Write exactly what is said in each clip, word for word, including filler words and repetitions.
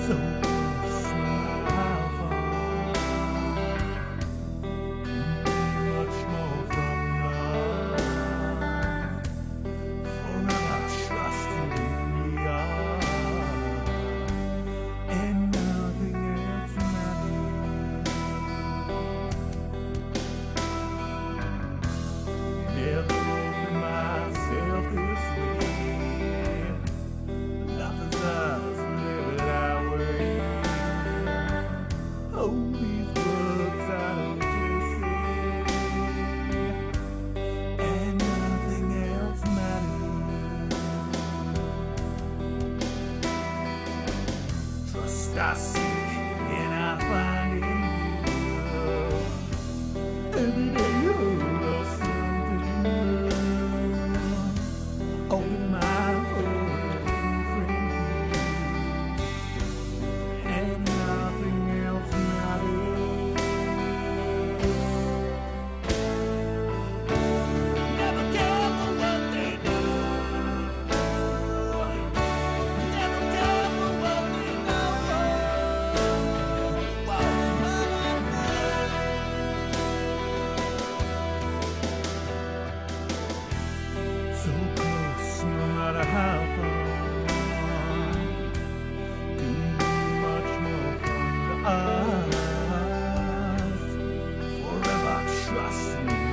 So close, no matter how far. Much more from love. Forever trusting we are, and nothing else matters. Never opened myself this way. Love is us, live it our way. Oh, these words I don't just say, and nothing else matters. Trust I seek and I find in you. Every day you love something new. Open my heart from you, and nothing else matters. Never care for what they do. Never care for what they know. Whoa, but I know. So close, no matter how far. Too much more from the eyes. Forever trusting you,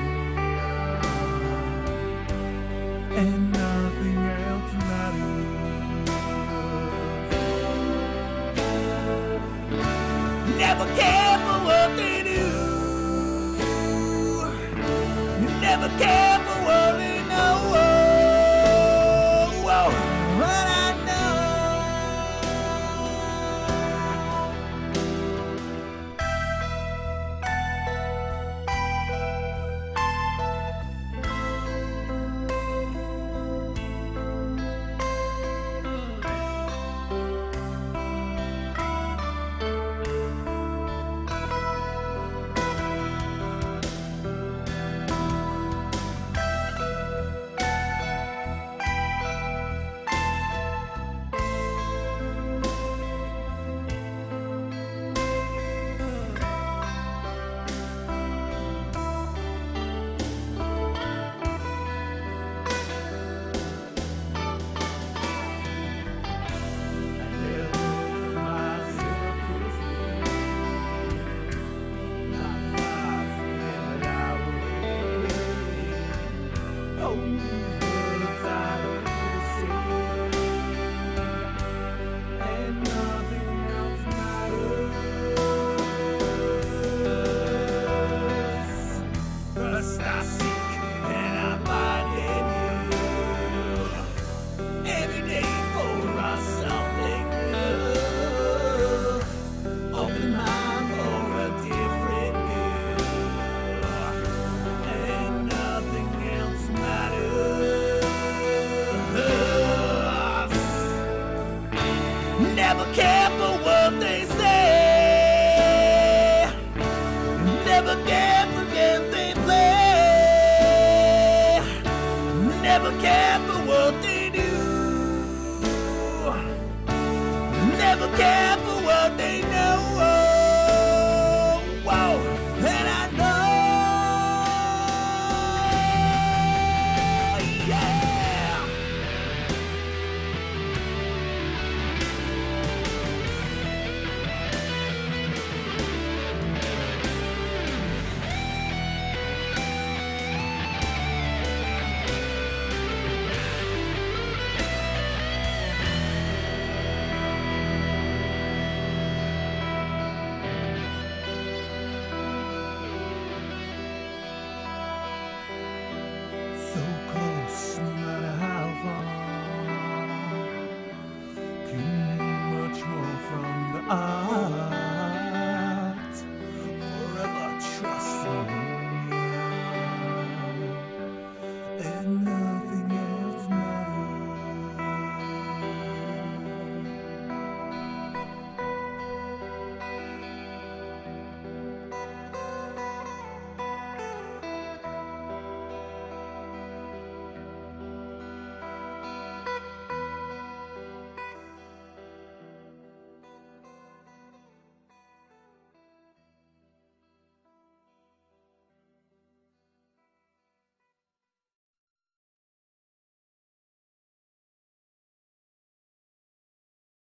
and nothing else matters. Never care for what they do. You never care for what they know. Whoa, but I know. Never care for what they say. Never care for games they play. Never care for what they do. Never care for what they know.